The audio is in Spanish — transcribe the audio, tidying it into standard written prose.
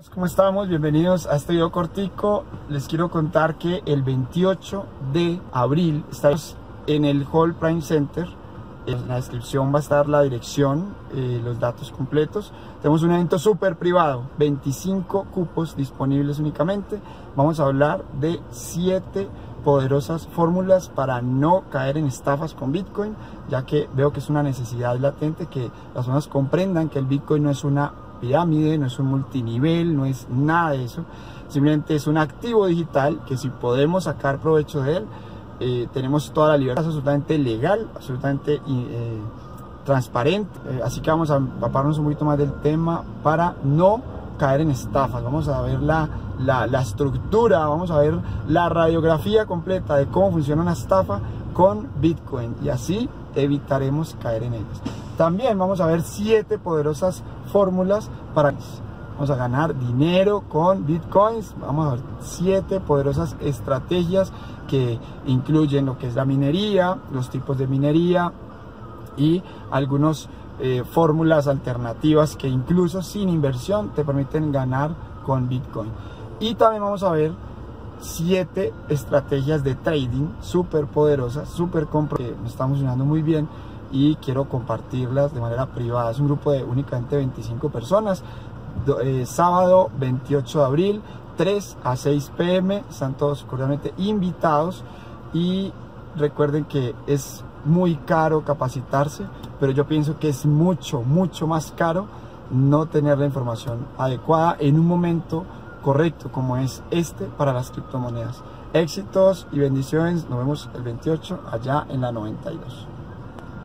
¿Cómo estamos? Bienvenidos a este video cortico. Les quiero contar que el 28 de abril estamos en el Hall Prime Center. En la descripción va a estar la dirección, los datos completos. Tenemos un evento súper privado, 25 cupos disponibles únicamente. Vamos a hablar de 7 poderosas fórmulas para no caer en estafas con Bitcoin, ya que veo que es una necesidad latente que las personas comprendan que el Bitcoin no es una pirámide, no es un multinivel, no es nada de eso. Simplemente es un activo digital que si podemos sacar provecho de él, tenemos toda la libertad, es absolutamente legal, absolutamente transparente. Así que vamos a empaparnos un poquito más del tema para no caer en estafas. Vamos a ver la estructura, vamos a ver la radiografía completa de cómo funciona una estafa con Bitcoin y así evitaremos caer en ellas. También vamos a ver 7 poderosas fórmulas para vamos a ganar dinero con Bitcoins. Vamos a ver 7 poderosas estrategias que incluyen lo que es la minería, los tipos de minería y algunos fórmulas alternativas que incluso sin inversión te permiten ganar con Bitcoin. Y también vamos a ver 7 estrategias de trading súper poderosas, súper que me están funcionando muy bien y quiero compartirlas de manera privada. Es un grupo de únicamente 25 personas. Sábado 28 de abril, 3 a 6 p.m. Están todos cordialmente invitados y recuerden que es muy caro capacitarse, pero yo pienso que es mucho más caro no tener la información adecuada en un momento correcto como es este para las criptomonedas. Éxitos y bendiciones, nos vemos el 28 allá en la 92.